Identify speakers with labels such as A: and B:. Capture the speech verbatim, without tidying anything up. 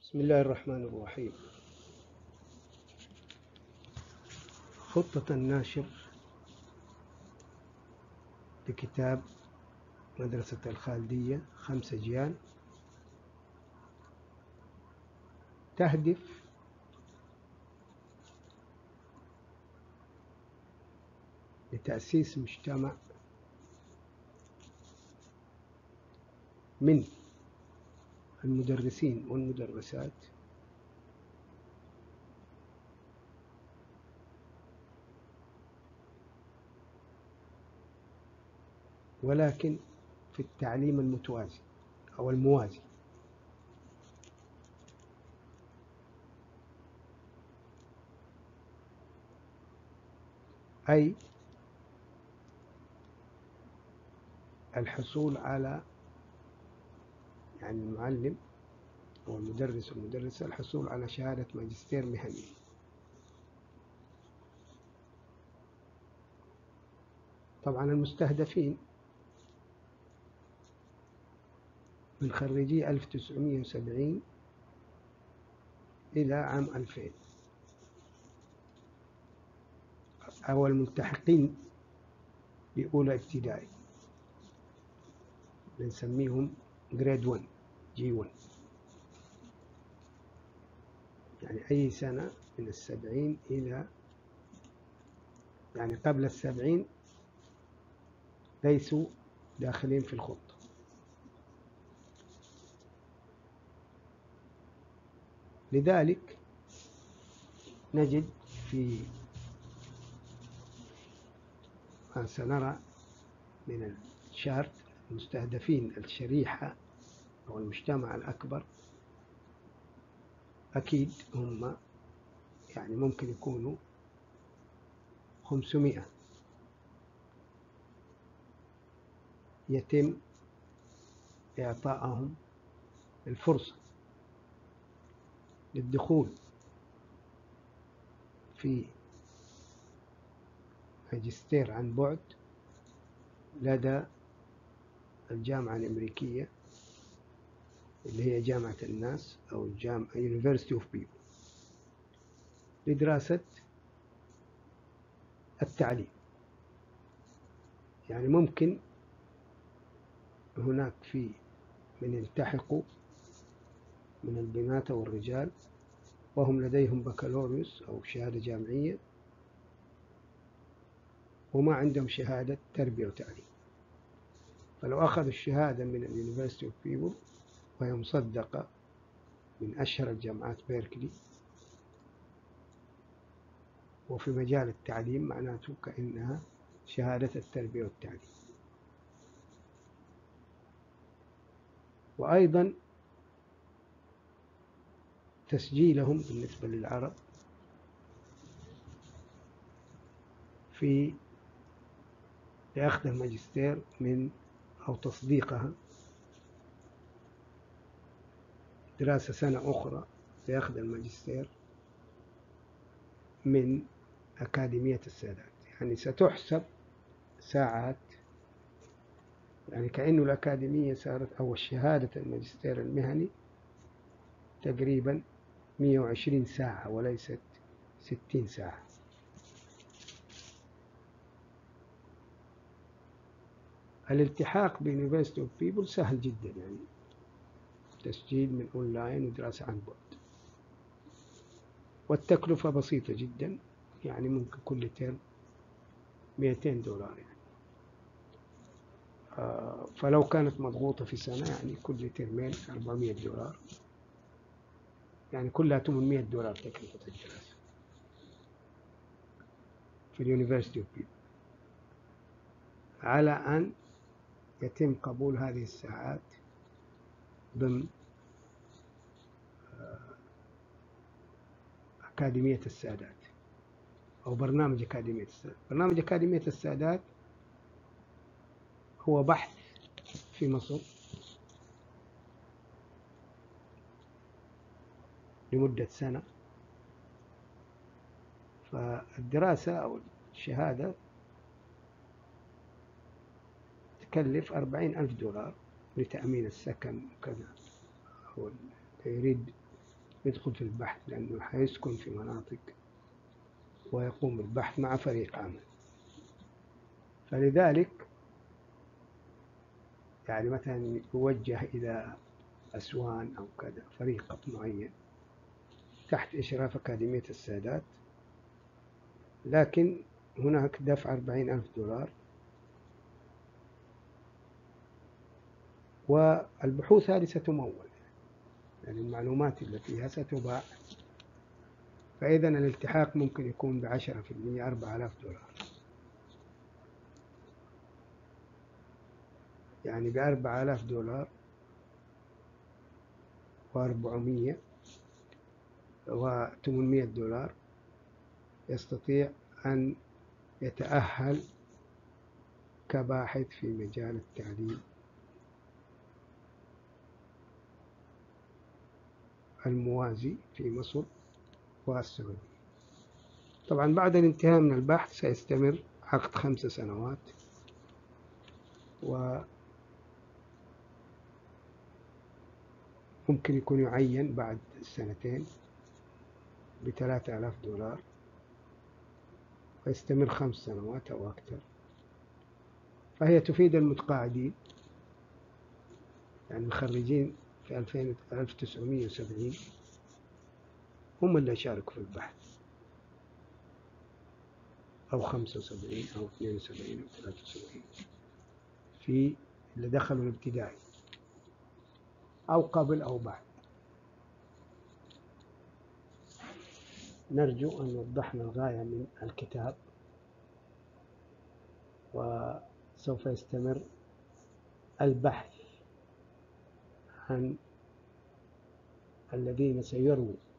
A: بسم الله الرحمن الرحيم. خطة الناشر لكتاب مدرسة الخالدية خمسة أجيال تهدف لتأسيس مجتمع من المدرسين والمدرسات ولكن في التعليم المتوازي أو الموازي، أي الحصول على يعني المعلم أو المدرس والمدرسة الحصول على شهادة ماجستير مهني. طبعا المستهدفين من خريجي ألف وتسعمئة وسبعين إلى عام ألفين، أو الملتحقين بأولى ابتدائي بنسميهم جريد واحد جي واحد، يعني أي سنة من السبعين إلى يعني قبل السبعين ليسوا داخلين في الخطة. لذلك نجد في ما سنرى من الشارت المستهدفين الشريحة أو المجتمع الأكبر أكيد هم يعني ممكن يكونوا خمسمائة يتم إعطائهم الفرصة للدخول في ماجستير عن بعد لدى الجامعة الأمريكية اللي هي جامعة الناس أو الجامعة University of People لدراسة التعليم. يعني ممكن هناك في من يلتحقوا من البنات والرجال وهم لديهم بكالوريوس أو شهادة جامعية وما عندهم شهادة تربية وتعليم، فلو أخذوا الشهادة من University of People وهي مصدقة من أشهر الجامعات بيركلي وفي مجال التعليم معناته كأنها شهادة التربية والتعليم. وأيضا تسجيلهم بالنسبة للعرب في لأخذ الماجستير من أو تصديقها دراسة سنة أخرى لأخذ الماجستير من أكاديمية السادات، يعني ستحسب ساعات، يعني كأنه الأكاديمية صارت أو الشهادة الماجستير المهني تقريبا مئة وعشرين ساعة وليست ستين ساعة. الالتحاق بيونيفرسيتي اوف بيبل سهل جدا، يعني تسجيل من أونلاين ودراسة عن بعد، والتكلفة بسيطة جدا، يعني ممكن كل ترم مئتين دولار يعني. آه فلو كانت مضغوطة في سنة يعني كل ترمين أربعمئة دولار، يعني كلها ثمانمئة دولار تكلفة الدراسة في اليونيفرسيتي اوف بيبل، على أن يتم قبول هذه الساعات ضمن أكاديمية السادات أو برنامج أكاديمية السادات. برنامج أكاديمية السادات هو بحث في مصر لمدة سنة، فالدراسة أو الشهادة تكلف أربعين ألف دولار لتأمين السكن وكذا، أو يريد يدخل في البحث، لأنه حيسكن في مناطق ويقوم بالبحث مع فريق عمل. فلذلك يعني مثلا يوجه إلى أسوان أو كذا فريق معين تحت إشراف أكاديمية السادات، لكن هناك دفع أربعين ألف دولار، والبحوث هذه ستمول، يعني المعلومات اللي فيها ستباع، فإذا الالتحاق ممكن يكون بعشرة في المية، أربعة آلاف دولار، يعني بأربعة آلاف دولار وأربعمية وثمانمية دولار يستطيع أن يتأهل كباحث في مجال التعليم الموازي في مصر والسعودية. طبعا بعد الانتهاء من البحث سيستمر عقد خمس سنوات، وممكن يكون يعين بعد السنتين بثلاثة آلاف دولار، ويستمر خمس سنوات أو أكثر. فهي تفيد المتقاعدين، يعني الخريجين في ألف وتسعمية وسبعين هم اللي شاركوا في البحث، أو خمسة وسبعين أو اثنين وسبعين أو ثلاثة وسبعين، في اللي دخلوا الابتدائي أو قبل أو بعد. نرجو أن وضحنا الغاية من الكتاب، وسوف يستمر البحث عن الذين سيرووا